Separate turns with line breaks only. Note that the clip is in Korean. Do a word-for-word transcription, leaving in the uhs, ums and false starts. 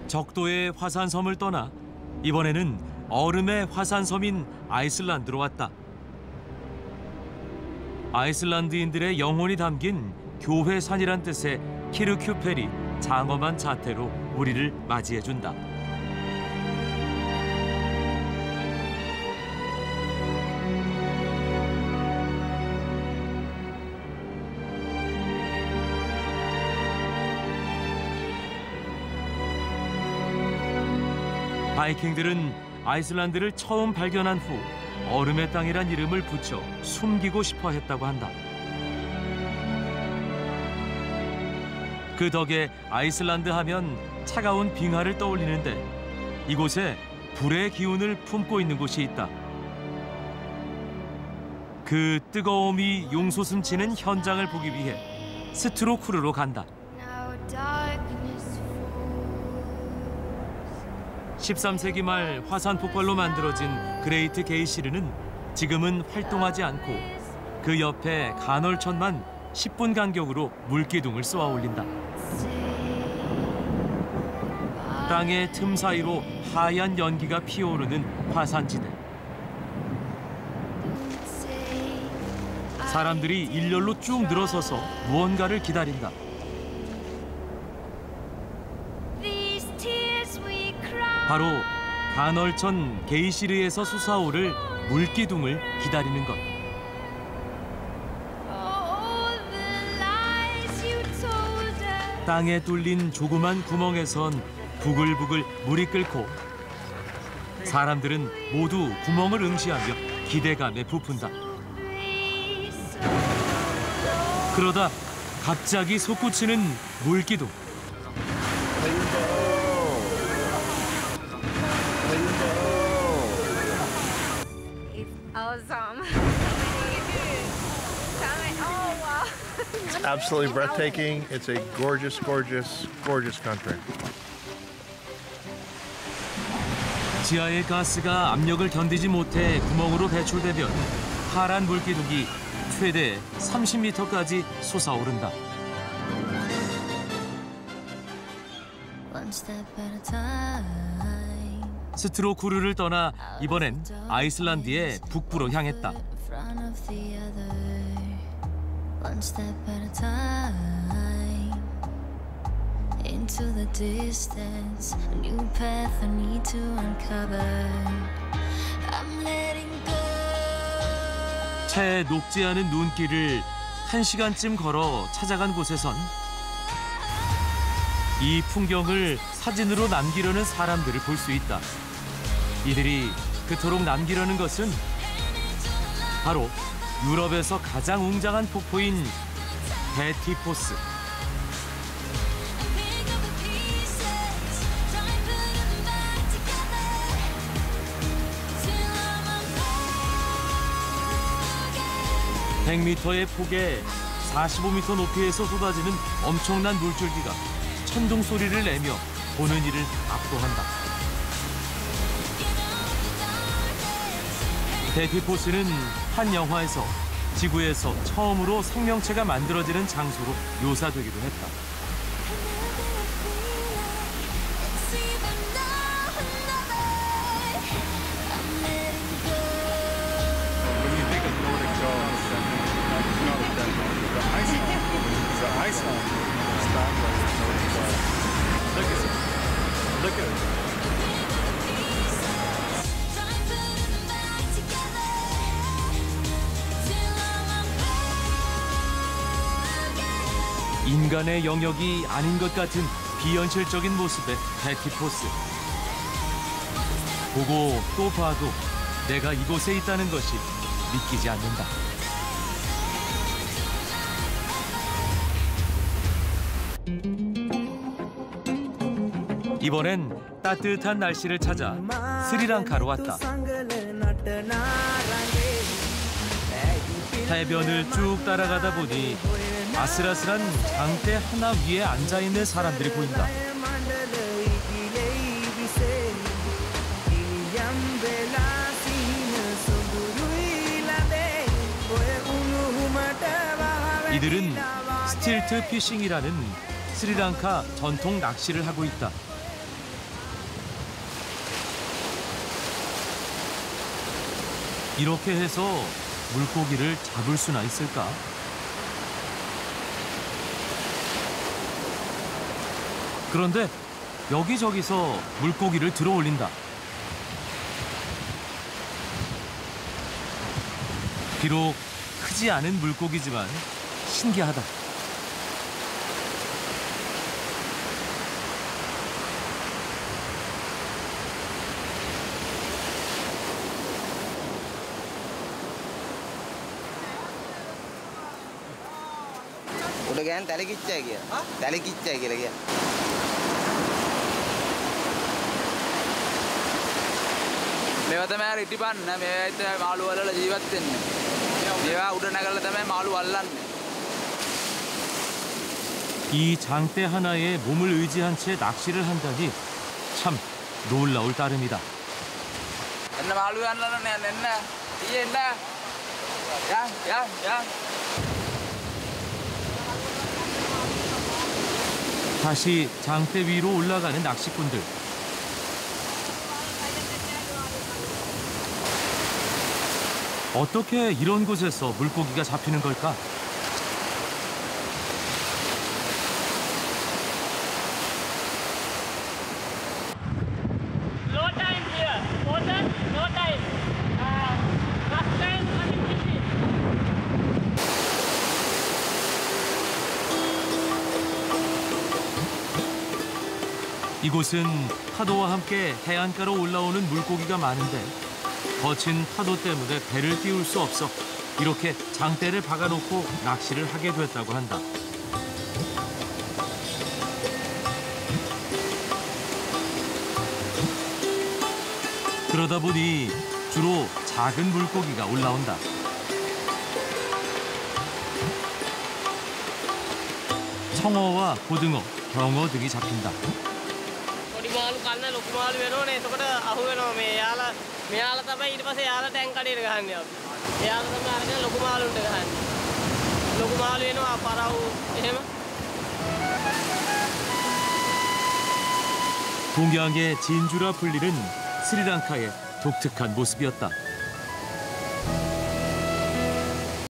적도의 화산섬을 떠나 이번에는 얼음의 화산섬인 아이슬란드로 왔다. 아이슬란드인들의 영혼이 담긴 교회산이란 뜻의 키르큐펠이 장엄한 자태로 우리를 맞이해준다. 바이킹들은 아이슬란드를 처음 발견한 후 얼음의 땅이란 이름을 붙여 숨기고 싶어 했다고 한다. 그 덕에 아이슬란드 하면 차가운 빙하를 떠올리는데 이곳에 불의 기운을 품고 있는 곳이 있다. 그 뜨거움이 용솟음치는 현장을 보기 위해 스트로쿠르로 간다. 십삼 세기 말 화산 폭발로 만들어진 그레이트 게이시르는 지금은 활동하지 않고 그 옆에 간헐천만 십 분 간격으로 물기둥을 쏘아 올린다. 땅의 틈 사이로 하얀 연기가 피어오르는 화산지대. 사람들이 일렬로 쭉 늘어서서 무언가를 기다린다. 바로 간헐천 게이시르에서 솟아오를 물기둥을 기다리는 것. 땅에 뚫린 조그만 구멍에선 부글부글 물이 끓고 사람들은 모두 구멍을 응시하며 기대감에 부푼다. 그러다 갑자기 솟구치는 물기둥.
It's absolutely breathtaking. It's a gorgeous, gorgeous, gorgeous country.
지하의 가스가 압력을 견디지 못해 구멍으로 배출되면 파란 물기둥이 최대 삼십 미터까지 솟아오른다. 스트로쿠르를 떠나 이번엔 아이슬란드의 북부로 향했다. One step at a time into the distance, a new path I need to uncover. I'm letting go. 채 녹지 않은 눈길을 한 시간쯤 걸어 찾아간 곳에선 이 풍경을 사진으로 남기려는 사람들을 볼 수 있다. 이들이 그토록 남기려는 것은 바로 유럽에서 가장 웅장한 폭포인 데티포스. 백 미터의 폭에 사십오 미터 높이에서 쏟아지는 엄청난 물줄기가 천둥 소리를 내며 보는 이를 압도한다. 데티포스는 한 영화에서 지구에서 처음으로 생명체가 만들어지는 장소로 묘사되기도 했다. 인간의 영역이 아닌 것 같은 비현실적인 모습의 데티포스. 보고 또 봐도 내가 이곳에 있다는 것이 믿기지 않는다. 이번엔 따뜻한 날씨를 찾아 스리랑카로 왔다. 해변을 쭉 따라가다 보니 아슬아슬한 장대 하나 위에 앉아있는 사람들이 보인다. 이들은 스틸트 피싱이라는 스리랑카 전통 낚시를 하고 있다. 이렇게 해서 물고기를 잡을 수나 있을까? 그런데 여기저기서 물고기를 들어 올린다. 비록 크지 않은 물고기지만 신기하다.
උඩ ගෑන් තැලකිච්චයි කිය. තැලකිච්චයි කියලා කිය.
මේවා තමයි රිටිපන්න. මේවා තමයි මාළු වලල ජීවත් වෙන්නේ. මේවා උඩ නැගලා තමයි මාළු අල්ලන්නේ.
이 장대 하나에 몸을 의지한 채 낚시를 한다니 참 놀라울 따름이다.
එන්න මාළු අල්ලන්න යන්න එන්න. ඊයේ එන්න. යා යා 야.
다시 장대 위로 올라가는 낚시꾼들. 어떻게 이런 곳에서 물고기가 잡히는 걸까?
No time here. Water, no time. Uh, last time, I mean, fishing.
이곳은 파도와 함께 해안가로 올라오는 물고기가 많은데 거친 파도 때문에 배를 띄울 수 없어 이렇게 장대를 박아놓고 낚시를 하게 됐다고 한다. 그러다 보니 주로 작은 물고기가 올라온다. 청어와 고등어, 병어 등이 잡힌다.
පොඩි මාළු කන්න ලොකු මාළු වෙනෝනේ. එතකොට අහු වෙනවා මේ යාලා මෙයාලා තමයි ඊට පස්සේ යාලා ටැංක් කඩේට ගහන්නේ අපි. එයාලා තමයි අරගෙන ලොකු මාළුන්ට ගහන්නේ. ලොකු මාළු වෙනවා පරව් එහෙම.
동양의 진주라 불리는 스리랑카의 독특한 모습이었다.